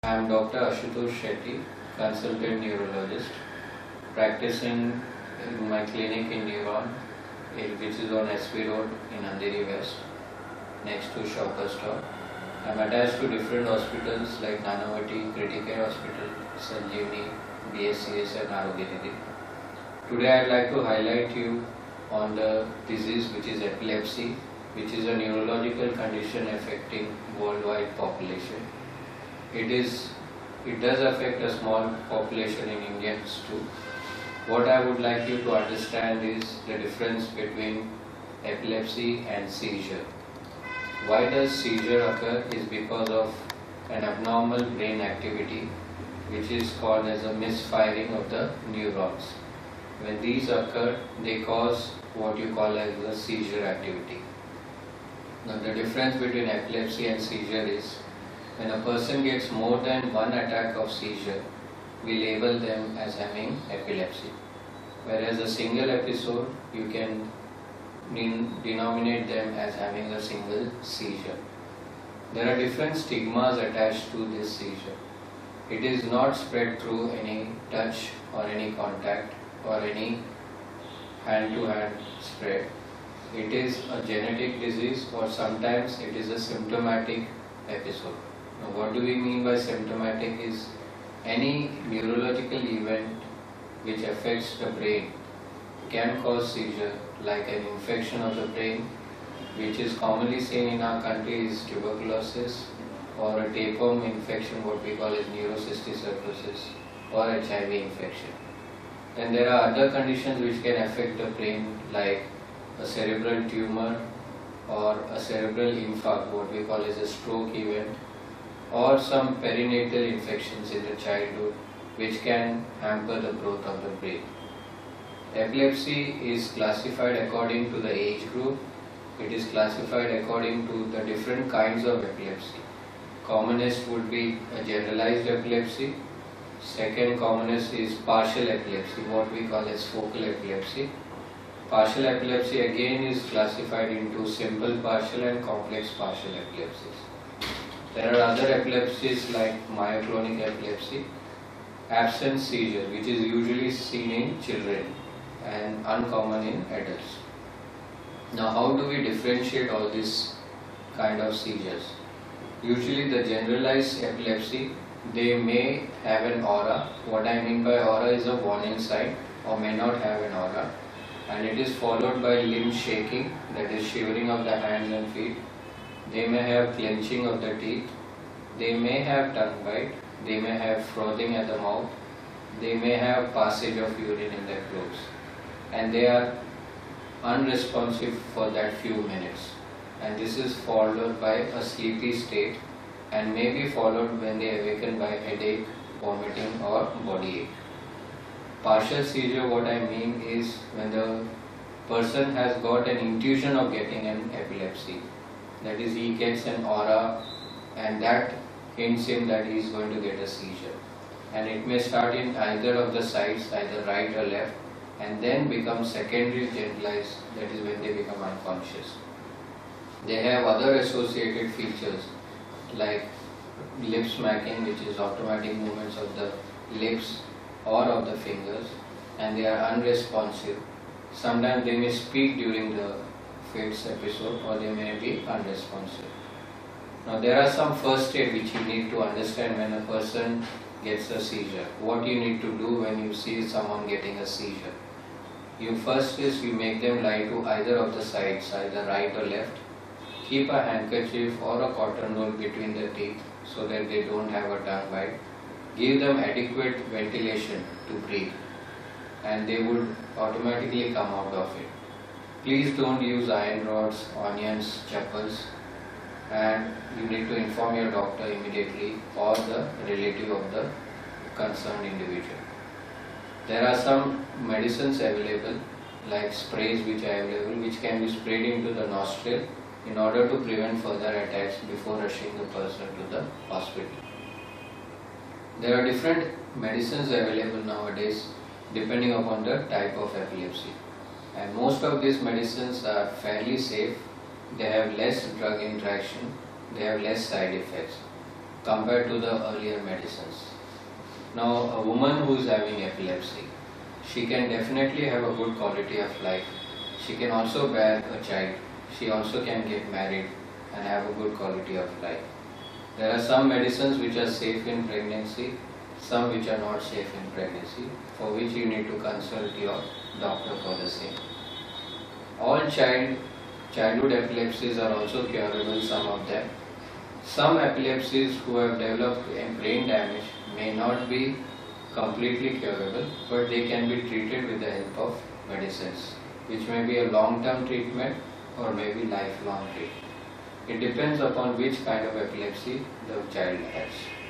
I am Dr. Ashutosh Shetty, consultant neurologist, practicing in my clinic in Neuron, which is on SV Road in Andheri West, next to Shoppers Stop. I am attached to different hospitals like Nanavati, Criticare Hospital, Sanjeevani, BSCS and Arogya. Today I would like to highlight you on the disease which is epilepsy, which is a neurological condition affecting worldwide population. It does affect a small population in Indians too. What I would like you to understand is the difference between epilepsy and seizure. Why does seizure occur is because of an abnormal brain activity which is called as a misfiring of the neurons. When these occur, they cause what you call as a seizure activity. Now the difference between epilepsy and seizure is when a person gets more than one attack of seizure, we label them as having epilepsy. Whereas a single episode, you can denominate them as having a single seizure. There are different stigmas attached to this seizure. It is not spread through any touch or any contact or any hand-to-hand spread. It is a genetic disease or sometimes it is a symptomatic episode. Now, what do we mean by symptomatic is any neurological event which affects the brain can cause seizure, like an infection of the brain, which is commonly seen in our country is tuberculosis, or a tapeworm infection, what we call as neurocysticercosis, or HIV infection. Then there are other conditions which can affect the brain, like a cerebral tumor or a cerebral infarct, what we call as a stroke event, or some perinatal infections in the childhood which can hamper the growth of the brain. Epilepsy is classified according to the age group. It is classified according to the different kinds of epilepsy. Commonest would be a generalized epilepsy. Second commonest is partial epilepsy, what we call as focal epilepsy. Partial epilepsy again is classified into simple partial and complex partial epilepsies. There are other epilepsies like myoclonic epilepsy, absence seizure, which is usually seen in children and uncommon in adults. Now, how do we differentiate all these kind of seizures? Usually the generalized epilepsy, they may have an aura. What I mean by aura is a warning sign, or may not have an aura, and it is followed by limb shaking, that is shivering of the hands and feet. They may have clenching of the teeth, they may have tongue bite, they may have frothing at the mouth, they may have passage of urine in their clothes, and they are unresponsive for that few minutes. And this is followed by a sleepy state and may be followed when they awaken by headache, vomiting or body ache. Partial seizure, what I mean is when the person has got an intuition of getting an epilepsy. That is, he gets an aura and that hints him that he is going to get a seizure. And it may start in either of the sides, either right or left, and then become secondary generalized, that is when they become unconscious. They have other associated features like lip smacking, which is automatic movements of the lips or of the fingers, and they are unresponsive. Sometimes they may speak during the fits episode or they may be unresponsive. Now there are some first aid which you need to understand when a person gets a seizure. What you need to do when you see someone getting a seizure. You first is you make them lie to either of the sides, either right or left. Keep a handkerchief or a cotton roll between the teeth so that they don't have a tongue bite. Give them adequate ventilation to breathe and they would automatically come out of it. Please don't use iron rods, onions, chappals, and you need to inform your doctor immediately or the relative of the concerned individual. There are some medicines available like sprays which are available which can be sprayed into the nostril in order to prevent further attacks before rushing the person to the hospital. There are different medicines available nowadays depending upon the type of epilepsy, and most of these medicines are fairly safe. They have less drug interaction, they have less side effects. compared to the earlier medicines. Now, a woman who is having epilepsy, she can definitely have a good quality of life. She can also bear a child. She also can get married and have a good quality of life. There are some medicines which are safe in pregnancy, some which are not safe in pregnancy, for which you need to consult your doctor for the same. All childhood epilepsies are also curable, some of them. Some epilepsies who have developed brain damage may not be completely curable, but they can be treated with the help of medicines, which may be a long-term treatment or maybe lifelong treatment. It depends upon which kind of epilepsy the child has.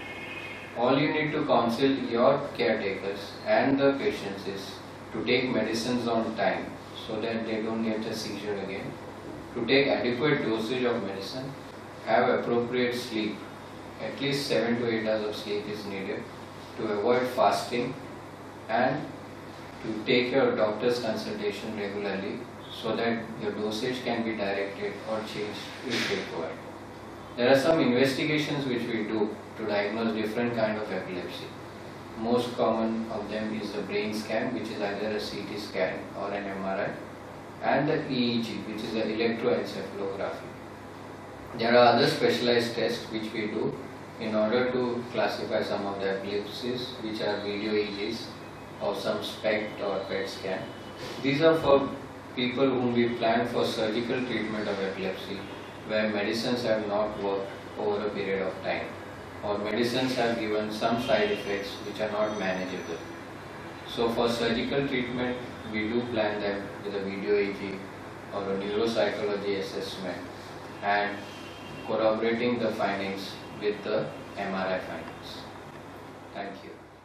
All you need to counsel your caretakers and the patients is to take medicines on time so that they don't get a seizure again, to take adequate dosage of medicine, have appropriate sleep, at least 7 to 8 hours of sleep is needed, to avoid fasting, and to take your doctor's consultation regularly so that your dosage can be directed or changed if required. There are some investigations which we do to diagnose different kind of epilepsy. Most common of them is the brain scan, which is either a CT scan or an MRI, and the EEG, which is the electroencephalography. There are other specialized tests which we do in order to classify some of the epilepsies, which are video EEGs or some SPECT or PET scan. These are for people whom we plan for surgical treatment of epilepsy, where medicines have not worked over a period of time, or medicines have given some side effects which are not manageable. So for surgical treatment, we do plan them with a video EEG or a neuropsychology assessment and corroborating the findings with the MRI findings. Thank you.